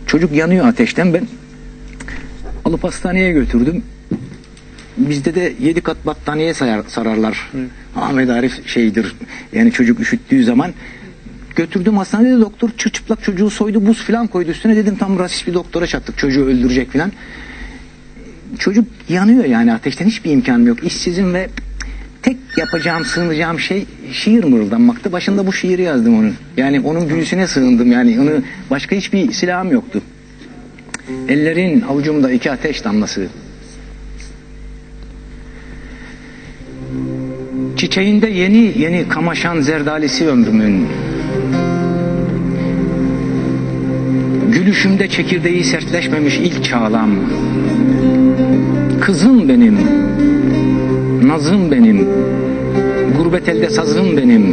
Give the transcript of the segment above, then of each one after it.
Çocuk yanıyor ateşten, ben alıp hastaneye götürdüm. Bizde de 7 kat battaniye sararlar. Ahmet Arif şeydir, yani çocuk üşüttüğü zaman. Götürdüm hastanede, doktor çıplak çocuğu soydu, buz filan koydu üstüne. Dedim tam rasist bir doktora çattık, çocuğu öldürecek filan. Çocuk yanıyor yani ateşten, hiçbir imkanım yok. İşsizim ve tek yapacağım, sığınacağım şey şiir mırıldanmaktı. Başında bu şiiri yazdım onun. Yani onun büyüsüne sığındım, yani onu, başka hiçbir silahım yoktu. Ellerin avucumda 2 ateş damlası. Çiçeğinde yeni yeni kamaşan zerdalisi ömrümün. Gülüşümde çekirdeği sertleşmemiş ilk çağlam. Kızım benim, nazım benim, gurbet elde sazım benim.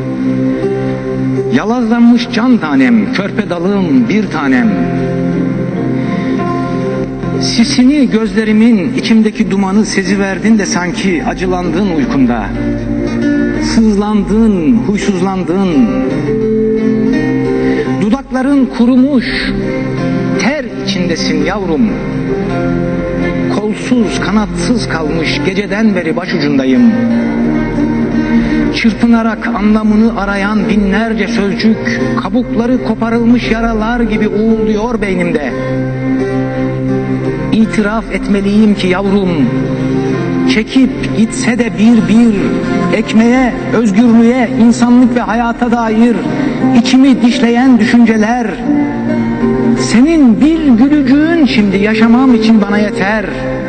Yalazlanmış can tanem, körpe dalım bir tanem. Sisini gözlerimin, içimdeki dumanı seziverdin de sanki acılandın uykunda. Sızlandın, huysuzlandın. Dudakların kurumuş, ter içindesin yavrum. Kolsuz, kanatsız kalmış geceden beri başucundayım. Çırpınarak anlamını arayan binlerce sözcük, kabukları koparılmış yaralar gibi uğulduyor beynimde. İtiraf etmeliyim ki yavrum, çekip gitse de bir ekmeğe, özgürlüğe, insanlık ve hayata dair içimi dişleyen düşünceler, senin bir gülücüğün şimdi yaşamam için bana yeter.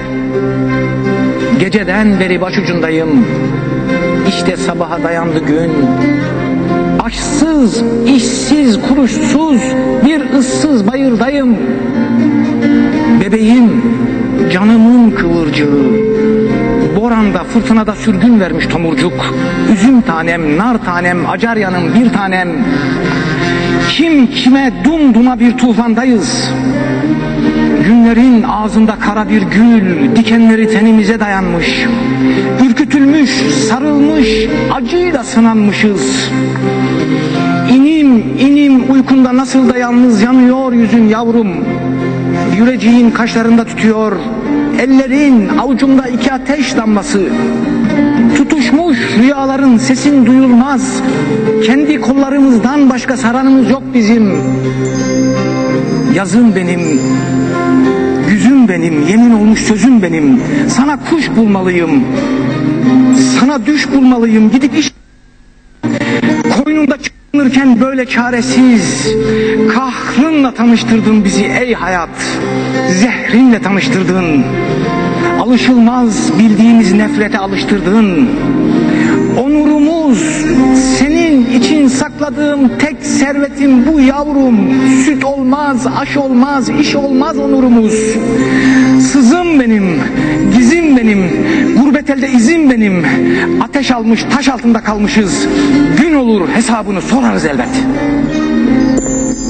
Geceden beri başucundayım, işte sabaha dayandı gün. Açsız, işsiz, kuruşsuz bir ıssız bayırdayım. Bebeğim, canımın kıvırcığı, boranda, fırtınada sürgün vermiş tomurcuk. Üzüm tanem, nar tanem, acar yanım bir tanem. Kim kime dumduma bir tufandayız. Günlerin ağzında kara bir gül, dikenleri tenimize dayanmış. Ürkütülmüş, sarılmış, acıyla sınanmışız. İnim inim uykunda nasıl da yalnız yanıyor yüzün yavrum. Yüreceğin kaşlarında tütüyor, ellerin avucumda 2 ateş damlası. Tutuşmuş rüyaların sesin duyulmaz. Kendi kollarımızdan başka saranımız yok bizim. Yazım benim, güzüm benim, yemin olmuş sözüm benim. Sana kuş bulmalıyım, sana düş bulmalıyım. Gidip iş koynumda çıkınırken böyle çaresiz. Kahrınla tanıştırdın bizi ey hayat, zehrinle tanıştırdın. Alışılmaz bildiğimiz nefrete alıştırdın. Onurumuz, senin için sakladığım tek servetim bu yavrum. Süt olmaz, aş olmaz, iş olmaz onurumuz. Sızım benim, gizim benim, gurbet elde izim benim. Ateş almış, taş altında kalmışız. Gün olur hesabını sorarız elbet.